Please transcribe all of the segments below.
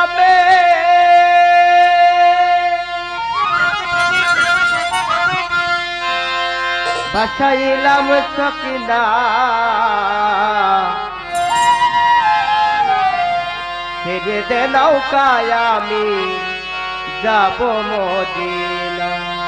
নামে বাসাইলাম সকিনা ছেড়ে দে নৌকায় আমি যাব মদিনা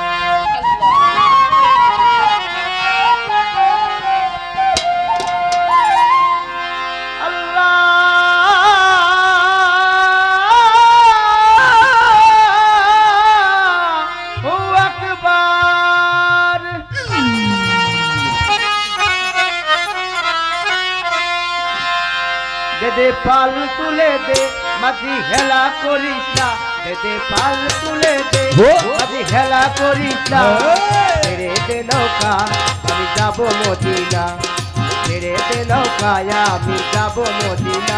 দে পাল তুলে দে মাঝি হেলা করিস না দে পাল তুলে দে মাঝি হেলা করিস না ছেড়ে দে নৌকা আমি যাব মদিনা ছেড়ে দে নৌকায় আমি যাব মদিনা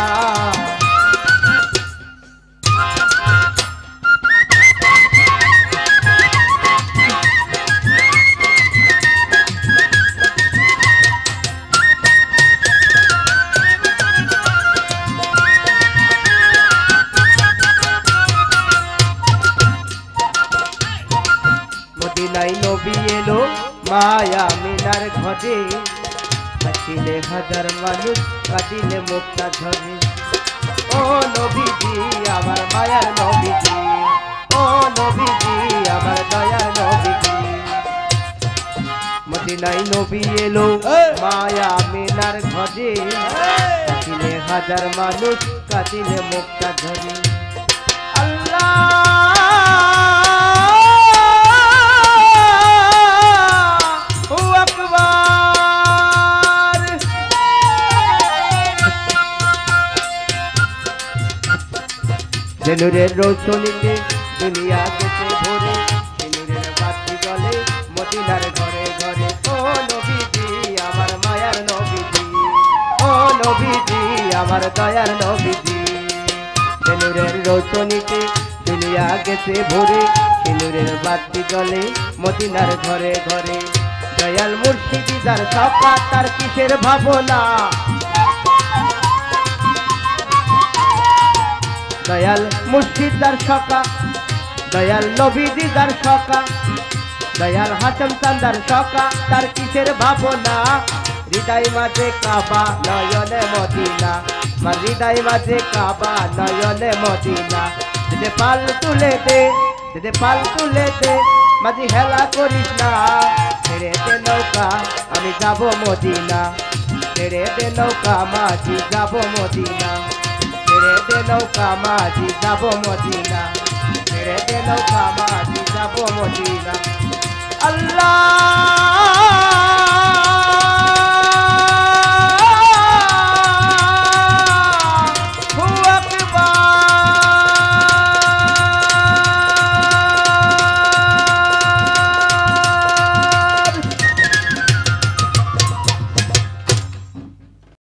মদিনায় নবী এলো মায়া মিনার ঘরে হাসিলে হাজার মানুষ কাঁদিলে মুক্তা ঝরে ও নবীজি আমার মায়ার নবীজি ও নবীজি আমার দয়ার নবীজি মদিনায় নবী এলো মায়া মিনার ঘরে হাসিলে হাজার মানুষ কাঁদিলে মুক্তা ঝরে আল্লাহ নূরের রৌশনীতে দুনিয়া গেছে ভরে নূরের বাতি জ্বলে মদিনার ঘরে ঘরে ও নবীজি আমার মায়ার নবীজি ও নবীজি আমার দয়ার নবীজি নূরের রৌশনীতে দুনিয়া গেছে ভরে নূরের বাতি জ্বলে মদিনার ঘরে ঘরে দয়াল মুর্শিদি যার সকা তার কিসের ভাবনা দয়াল মুর্শিদার সকা দয়াল নবীদার সকা দয়াল হাসম চান্দার সকা তার কিসের ভাবনা হৃদয় মাঝে কাবা নয়নে মদিনা মার হৃদয় মাঝে কাবা নয়নে মদিনা দে পাল তুলে দে পাল তুলে দে মাঝি হেলা করিস না ছেড়ে দে নৌকা আমি যাব মদিনা ছেড়ে দে নৌকা মাঝি যাব মদিনা ছেড়ে দে নৌকা মাঝি যাব মদিনা ছেড়ে দে নৌকা মাঝি যাব মদিনা আল্লাহ